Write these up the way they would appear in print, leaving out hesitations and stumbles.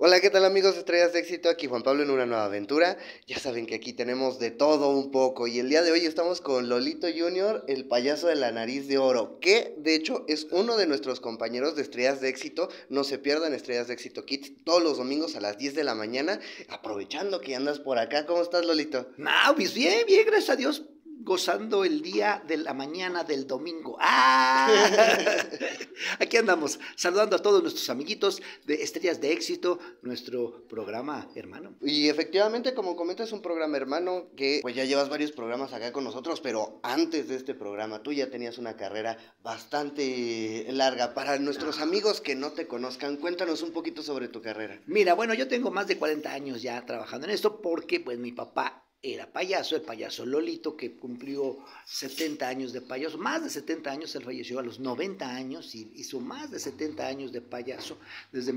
Hola, ¿qué tal amigos de Estrellas de Éxito? Aquí Juan Pablo en una nueva aventura. Ya saben que aquí tenemos de todo un poco y el día de hoy estamos con Lolito Junior, el payaso de la nariz de oro, que de hecho es uno de nuestros compañeros de Estrellas de Éxito. No se pierdan Estrellas de Éxito Kids todos los domingos a las 10 de la mañana, aprovechando que andas por acá. ¿Cómo estás, Lolito? No, pues bien, bien, gracias a Dios, gozando el día de la mañana del domingo. ¡Ah! Aquí andamos, saludando a todos nuestros amiguitos de Estrellas de Éxito, nuestro programa hermano. Y efectivamente, como comentas, es un programa hermano que pues ya llevas varios programas acá con nosotros, pero antes de este programa tú ya tenías una carrera bastante larga. Para nuestros amigos que no te conozcan, cuéntanos un poquito sobre tu carrera. Mira, bueno, yo tengo más de 40 años ya trabajando en esto porque pues mi papá era payaso, el payaso Lolito, que cumplió 70 años de payaso, más de 70 años, él falleció a los 90 años y hizo más de 70 años de payaso desde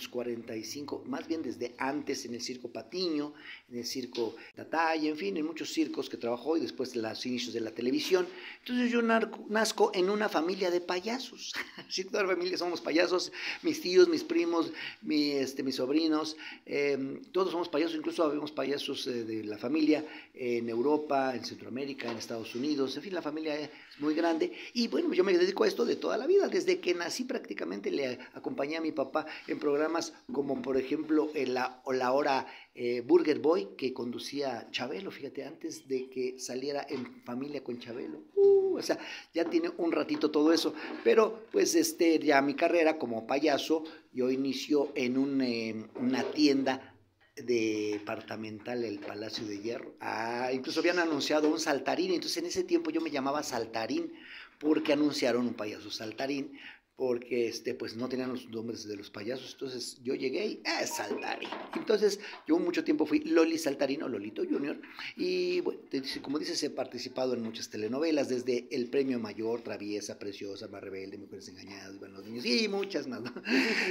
1945, más bien desde antes en el Circo Patiño, en el Circo Tatay, en fin, en muchos circos que trabajó y después los inicios de la televisión. Entonces yo nazco en una familia de payasos, sí, toda la familia somos payasos, mis tíos, mis primos, mis sobrinos, todos somos payasos, incluso habemos payasos de la familia en Europa, en Centroamérica, en Estados Unidos, en fin, la familia es muy grande y bueno, yo me dedico a esto de toda la vida, desde que nací prácticamente le acompañé a mi papá en programas como por ejemplo la hora Burger Boy que conducía Chabelo, fíjate, antes de que saliera en familia con Chabelo, o sea, ya tiene un ratito todo eso, pero pues ya mi carrera como payaso, yo inicio en una tienda departamental el Palacio de Hierro. Incluso habían anunciado un saltarín, entonces en ese tiempo yo me llamaba Saltarín porque anunciaron un payaso saltarín, porque pues no tenían los nombres de los payasos, entonces yo llegué y Saltarín. Entonces yo mucho tiempo fui Loli Saltarín o Lolito Junior y bueno, como dices, he participado en muchas telenovelas, desde El Premio Mayor, Traviesa, Preciosa, Más Rebelde, Mujeres Engañadas, Buenos Niños y muchas más, ¿no?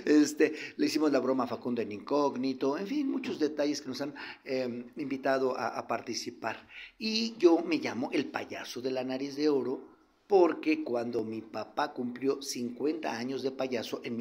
Le hicimos la broma a Facundo en Incógnito, en fin, muchos detalles que nos han invitado a participar. Y yo me llamo el payaso de la nariz de oro porque cuando mi papá cumplió 50 años de payaso en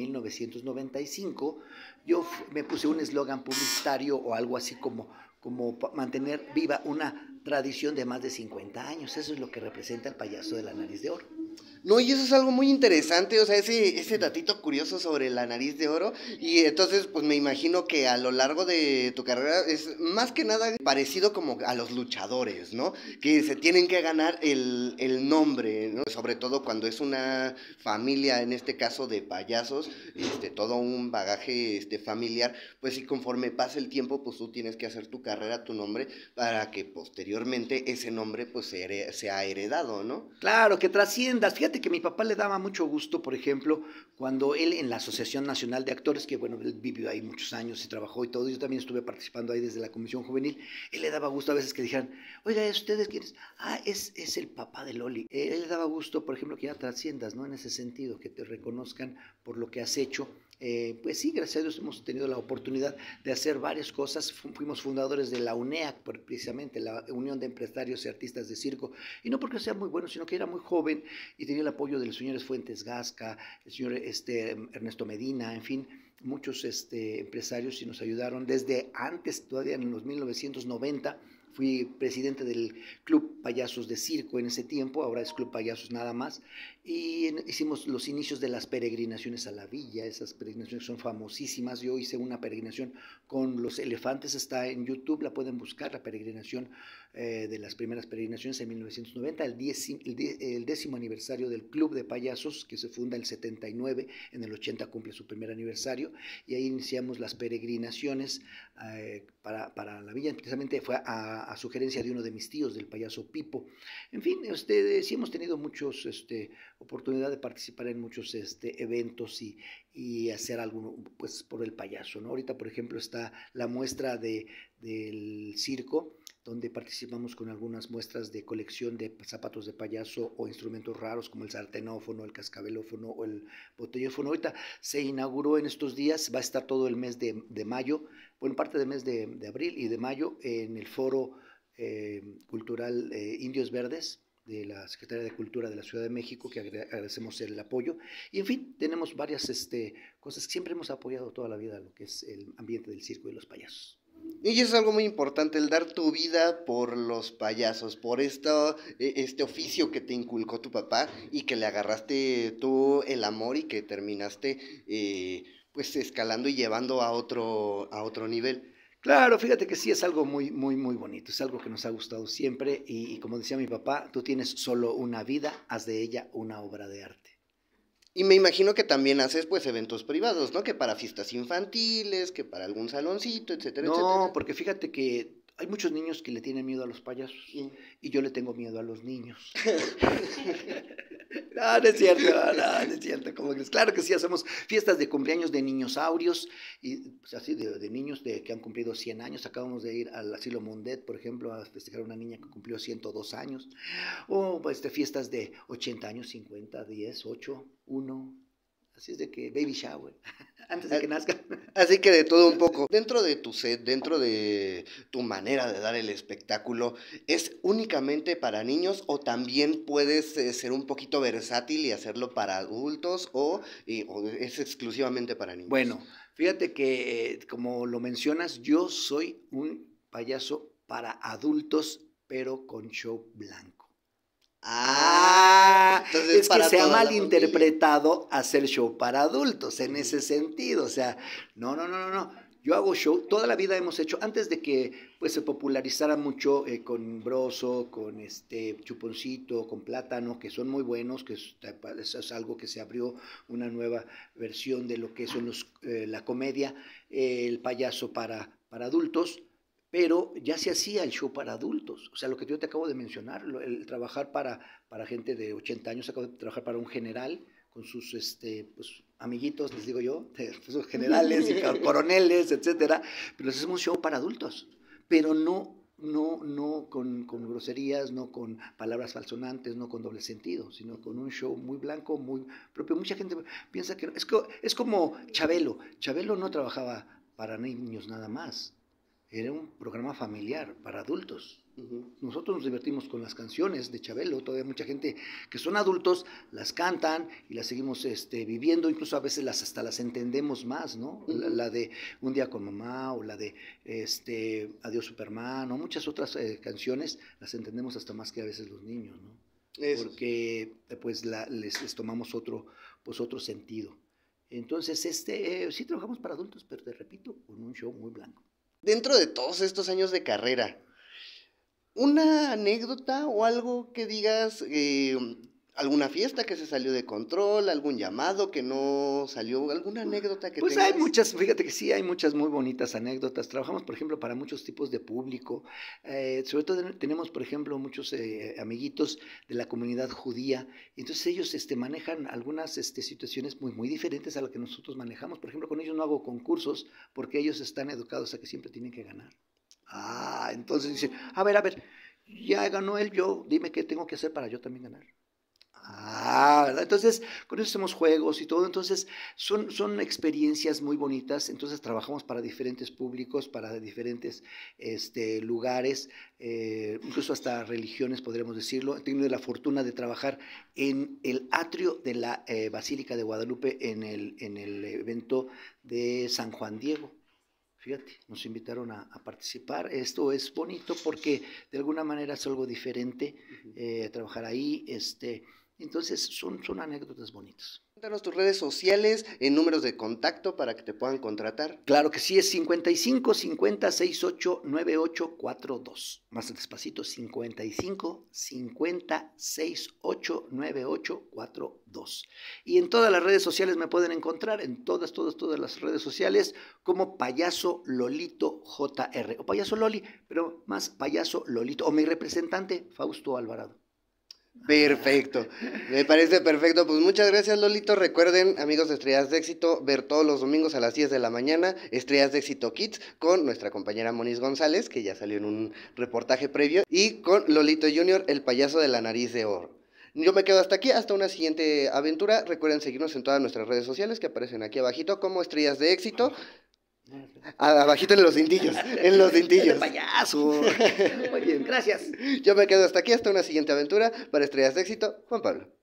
1995, yo me puse un eslogan publicitario o algo así como mantener viva una tradición de más de 50 años. Eso es lo que representa el payaso de la nariz de oro. No, y eso es algo muy interesante, o sea, ese datito curioso sobre la nariz de oro. Y entonces, pues me imagino que a lo largo de tu carrera es más que nada parecido como a los luchadores, ¿no? Que se tienen que ganar el nombre, ¿no? Sobre todo cuando es una familia, en este caso de payasos, todo un bagaje familiar, pues sí, conforme pasa el tiempo, pues tú tienes que hacer tu carrera, tu nombre, para que posteriormente ese nombre pues sea heredado, ¿no? Claro, que trasciendas. Fíjate que a mi papá le daba mucho gusto, por ejemplo, cuando él en la Asociación Nacional de Actores, que bueno, él vivió ahí muchos años y trabajó y todo, yo también estuve participando ahí desde la Comisión Juvenil, él le daba gusto a veces que dijeran, oiga, ¿ustedes quiénes? Es el papá de Loli. Él le daba gusto, por ejemplo, que ya trasciendas, ¿no? En ese sentido, que te reconozcan por lo que has hecho. Pues sí, gracias a Dios hemos tenido la oportunidad de hacer varias cosas. Fuimos fundadores de la UNEAC, precisamente la Unión de Empresarios y Artistas de Circo, y no porque sea muy bueno, sino que era muy joven y tenía el apoyo de los señores Fuentes Gasca, el señor Ernesto Medina, en fin, muchos empresarios y nos ayudaron desde antes, todavía en los 1990. Fui presidente del Club Payasos de Circo en ese tiempo, ahora es Club Payasos nada más, y hicimos los inicios de las peregrinaciones a la villa, esas peregrinaciones son famosísimas. Yo hice una peregrinación con los elefantes, está en YouTube, la pueden buscar, la peregrinación de las primeras peregrinaciones en 1990, el 10º aniversario del Club de Payasos, que se funda en el 79, en el 80 cumple su primer aniversario, y ahí iniciamos las peregrinaciones para la villa, precisamente fue a sugerencia de uno de mis tíos, del payaso Pipo. En fin, sí hemos tenido muchos oportunidad de participar en muchos eventos y hacer algo pues por el payaso, ¿no? Ahorita, por ejemplo, está la muestra del circo, donde participamos con algunas muestras de colección de zapatos de payaso o instrumentos raros como el sartenófono, el cascabelófono o el botellófono. Ahorita se inauguró en estos días, va a estar todo el mes de mayo, bueno, parte del mes de abril y de mayo en el foro cultural Indios Verdes, de la Secretaría de Cultura de la Ciudad de México, que agradecemos el apoyo. Y en fin, tenemos varias cosas que siempre hemos apoyado toda la vida, lo que es el ambiente del circo y los payasos. Y eso es algo muy importante, el dar tu vida por los payasos, por este oficio que te inculcó tu papá y que le agarraste tú el amor y que terminaste pues escalando y llevando a otro nivel. Claro, fíjate que sí es algo muy, muy, muy bonito, es algo que nos ha gustado siempre y como decía mi papá, tú tienes solo una vida, haz de ella una obra de arte. Y me imagino que también haces pues eventos privados, ¿no? Que para fiestas infantiles, que para algún saloncito, etcétera, No, etcétera. porque fíjate que hay muchos niños que le tienen miedo a los payasos Mm. y yo le tengo miedo a los niños. No, no es cierto, no, no es cierto. Claro que sí, hacemos fiestas de cumpleaños de niñosaurios, y pues, así de niños que han cumplido 100 años. Acabamos de ir al asilo Mundet, por ejemplo, a festejar a una niña que cumplió 102 años. O pues, fiestas de 80 años, 50, 10, 8, 1. Así es de que baby shower, antes de que nazca. Así que de todo un poco. Dentro de tu set, dentro de tu manera de dar el espectáculo, ¿es únicamente para niños o también puedes ser un poquito versátil y hacerlo para adultos o es exclusivamente para niños? Bueno, fíjate que como lo mencionas, yo soy un payaso para adultos, pero con show blanco. Entonces Es que para se ha toda la familia. malinterpretado hacer show para adultos en ese sentido. O sea, no, no, no, no, no. Yo hago show, toda la vida hemos hecho, antes de que pues se popularizara mucho con Broso, con Chuponcito, con Plátano, que son muy buenos, que es algo que se abrió una nueva versión de lo que son la comedia, el payaso para adultos. Pero ya se hacía el show para adultos, o sea, lo que yo te acabo de mencionar, el trabajar para gente de 80 años, acabo de trabajar para un general con sus pues, amiguitos, les digo yo, sus generales y coroneles, etcétera, pero les hacemos un show para adultos, pero no con groserías, no con palabras falsonantes, no con doble sentido, sino con un show muy blanco, muy propio. Mucha gente piensa que es como Chabelo. Chabelo no trabajaba para niños nada más. Era un programa familiar para adultos. Nosotros nos divertimos con las canciones de Chabelo, todavía mucha gente que son adultos las cantan y las seguimos viviendo, incluso a veces hasta las entendemos más, ¿no? La de Un día con mamá o la de Adiós Superman o muchas otras canciones las entendemos hasta más que a veces los niños, ¿no? Eso. Porque pues les tomamos otro sentido. Entonces, sí trabajamos para adultos, pero te repito, con un show muy blanco. Dentro de todos estos años de carrera, ¿una anécdota o algo que digas, alguna fiesta que se salió de control, algún llamado que no salió, alguna anécdota que pues tengas? Hay muchas, fíjate que sí, hay muchas muy bonitas anécdotas. Trabajamos, por ejemplo, para muchos tipos de público. Sobre todo tenemos, por ejemplo, muchos amiguitos de la comunidad judía. Entonces ellos manejan algunas situaciones muy, muy diferentes a las que nosotros manejamos. Por ejemplo, con ellos no hago concursos porque ellos están educados a que siempre tienen que ganar. Entonces dicen, a ver, ya ganó él, dime qué tengo que hacer para yo también ganar. ¿Verdad? Entonces, con eso hacemos juegos y todo, entonces son experiencias muy bonitas, entonces trabajamos para diferentes públicos, para diferentes lugares, incluso hasta religiones, podríamos decirlo. He tenido la fortuna de trabajar en el atrio de la Basílica de Guadalupe en el evento de San Juan Diego. Fíjate, nos invitaron a participar. Esto es bonito porque de alguna manera es algo diferente trabajar ahí. Entonces son anécdotas bonitas. Cuéntanos tus redes sociales, números de contacto para que te puedan contratar. Claro que sí, es 55 50 68 98 42. Más despacito, 55 50 68 98 42. Y en todas las redes sociales me pueden encontrar, en todas las redes sociales, como Payaso Lolito JR. O Payaso Loli, pero más Payaso Lolito. O mi representante, Fausto Alvarado. Perfecto, me parece perfecto. Pues muchas gracias, Lolito. Recuerden, amigos de Estrellas de Éxito, ver todos los domingos a las 10 de la mañana Estrellas de Éxito Kids con nuestra compañera Moniz González, que ya salió en un reportaje previo, y con Lolito Junior, el payaso de la nariz de oro. Yo me quedo hasta aquí, hasta una siguiente aventura. Recuerden seguirnos en todas nuestras redes sociales que aparecen aquí abajito como Estrellas de Éxito. Abajito en los cintillos, en los cintillos. Payaso. Muy bien, gracias. Yo me quedo hasta aquí, hasta una siguiente aventura para Estrellas de Éxito, Juan Pablo.